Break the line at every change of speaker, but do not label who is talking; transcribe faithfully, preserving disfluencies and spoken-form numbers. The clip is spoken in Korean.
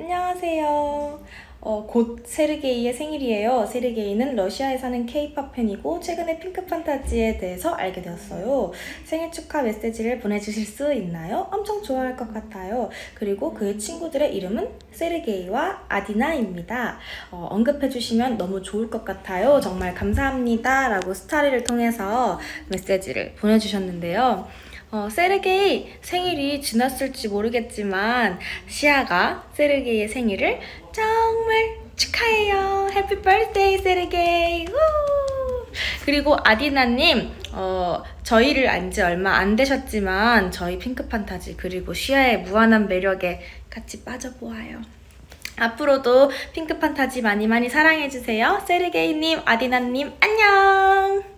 안녕하세요. 어, 곧 세르게이의 생일이에요. 세르게이는 러시아에 사는 케이팝 팬이고 최근에 핑크판타지에 대해서 알게 되었어요. 생일 축하 메시지를 보내주실 수 있나요? 엄청 좋아할 것 같아요. 그리고 그의 친구들의 이름은 세르게이와 아디나입니다. 어, 언급해주시면 너무 좋을 것 같아요. 정말 감사합니다. 라고 스타리를 통해서 메시지를 보내주셨는데요. 어, 세르게이 생일이 지났을지 모르겠지만 시아가 세르게이의 생일을 정말 축하해요. 해피 버스데이 세르게이. 우! 그리고 아디나님, 어, 저희를 안 지 얼마 안 되셨지만 저희 핑크판타지 그리고 시아의 무한한 매력에 같이 빠져보아요. 앞으로도 핑크판타지 많이 많이 사랑해주세요. 세르게이님, 아디나님 안녕.